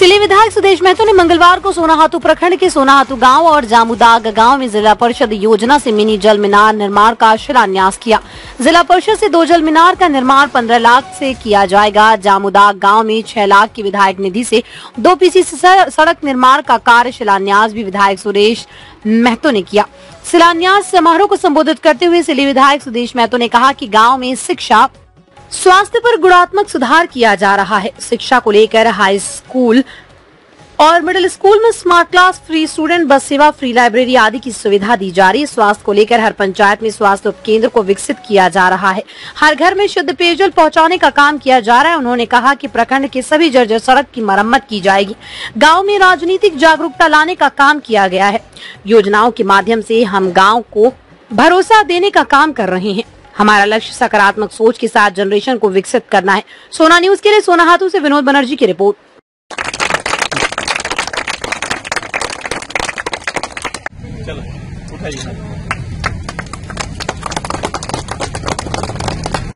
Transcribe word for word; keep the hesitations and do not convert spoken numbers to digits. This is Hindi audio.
सिली विधायक सुदेश महतो ने मंगलवार को सोनाहातू प्रखंड के सोनाहातू गांव और जामुदाग गांव में जिला परिषद योजना से मिनी जल मीनार निर्माण का शिलान्यास किया। जिला परिषद से दो जल मीनार का निर्माण पंद्रह लाख से किया जाएगा। जामुदाग गांव में छह लाख की विधायक निधि से दो पीसीसी सड़क निर्माण का कार्य शिलान्यास भी विधायक सुदेश महतो ने किया। शिलान्यास समारोह को संबोधित करते हुए सिली विधायक सुदेश महतो ने कहा कि गाँव में शिक्षा स्वास्थ्य पर गुणात्मक सुधार किया जा रहा है। शिक्षा को लेकर हाई स्कूल और मिडिल स्कूल में smart class, free student bus सेवा, फ्री लाइब्रेरी आदि की सुविधा दी जा रही है। स्वास्थ्य को लेकर हर पंचायत में स्वास्थ्य उप केंद्र को विकसित किया जा रहा है। हर घर में शुद्ध पेयजल पहुंचाने का काम किया जा रहा है। उन्होंने कहा कि प्रखंड के सभी जर्जर सड़क की मरम्मत की जाएगी। गाँव में राजनीतिक जागरूकता लाने का काम किया गया है। योजनाओं के माध्यम से हम गाँव को भरोसा देने का काम कर रहे हैं। हमारा लक्ष्य सकारात्मक सोच के साथ जनरेशन को विकसित करना है। सोना न्यूज के लिए सोनाहातू से विनोद बनर्जी की रिपोर्ट। चलो उठाइए।